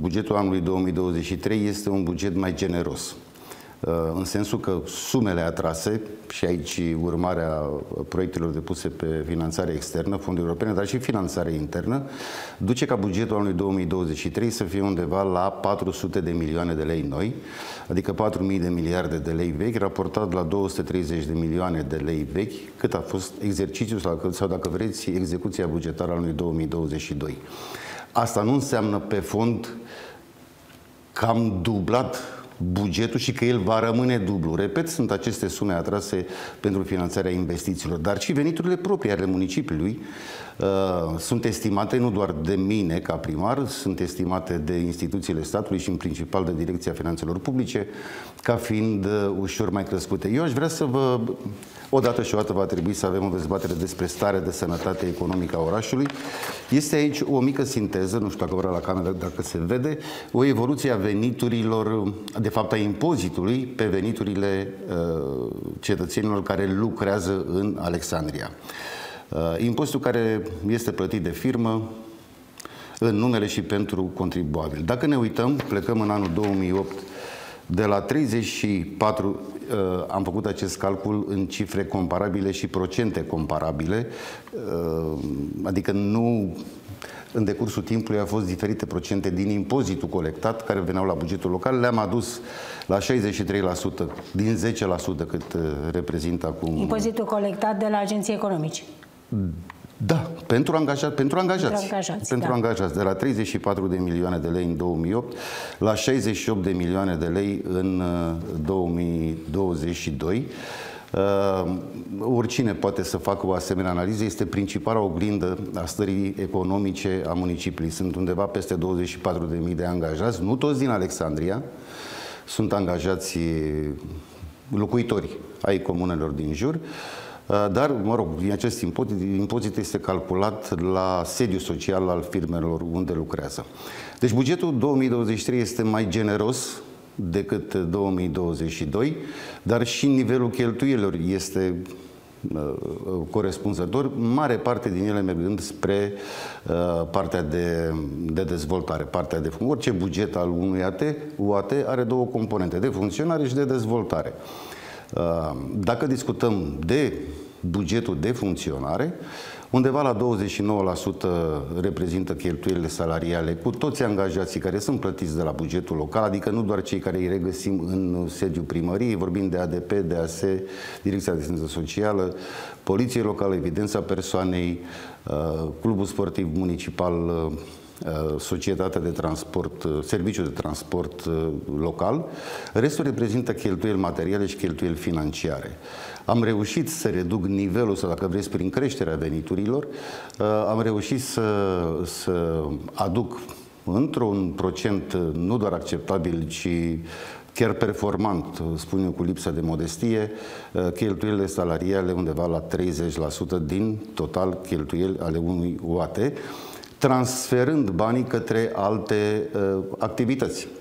bugetul anului 2023 este un buget mai generos. În sensul că sumele atrase, și aici urmarea proiectelor depuse pe finanțare externă, fonduri europene, dar și finanțare internă, duce ca bugetul anului 2023 să fie undeva la 400 de milioane de lei noi, adică 4.000 de miliarde de lei vechi, raportat la 230 de milioane de lei vechi, cât a fost exercițiul sau, dacă vreți, execuția bugetară anului 2022. Asta nu înseamnă pe fond că am dublat bugetul și că el va rămâne dublu. Repet, sunt aceste sume atrase pentru finanțarea investițiilor, dar și veniturile proprii ale municipiului sunt estimate nu doar de mine ca primar, sunt estimate de instituțiile statului și în principal de Direcția Finanțelor Publice ca fiind ușor mai crescute. Eu aș vrea să vă... Odată și o dată va trebui să avem o dezbatere despre starea de sănătate economică a orașului. Este aici o mică sinteză, nu știu dacă vreau la cameră, dacă se vede, o evoluție a veniturilor, de fapt a impozitului pe veniturile cetățenilor care lucrează în Alexandria. Impozitul care este plătit de firmă în numele și pentru contribuabil. Dacă ne uităm, plecăm în anul 2008, de la 34, am făcut acest calcul în cifre comparabile și procente comparabile, adică nu în decursul timpului au fost diferite procente din impozitul colectat care veneau la bugetul local, le-am adus la 63% din 10% cât reprezintă acum. Impozitul colectat de la agenții economici. Da, pentru angajați, de la 34 de milioane de lei în 2008 la 68 de milioane de lei în 2022. Oricine poate să facă o asemenea analiză, este principala oglindă a stării economice a municipiului. Sunt undeva peste 24.000 de angajați, nu toți din Alexandria, sunt angajați locuitori ai comunelor din jur. Dar, mă rog, din acest impozit este calculat la sediul social al firmelor unde lucrează. Deci bugetul 2023 este mai generos decât 2022, dar și nivelul cheltuielor este corespunzător, mare parte din ele mergând spre partea de dezvoltare, partea de orice buget al unui UAT are două componente, de funcționare și de dezvoltare. Dacă discutăm de bugetul de funcționare, undeva la 29% reprezintă cheltuielile salariale cu toți angajații care sunt plătiți de la bugetul local, adică nu doar cei care îi regăsim în sediul primăriei, vorbim de ADP, DAS, Direcția de Asistență Socială, Poliție Locală, Evidența Persoanei, Clubul Sportiv Municipal, Societatea de Transport, Serviciul de Transport Local. Restul reprezintă cheltuieli materiale și cheltuieli financiare. Am reușit să reduc nivelul, sau dacă vreți, prin creșterea veniturilor, am reușit să aduc într-un procent nu doar acceptabil, ci chiar performant, spun eu cu lipsa de modestie, cheltuielile salariale undeva la 30% din total cheltuieli ale unui UAT, transferând banii către alte activități.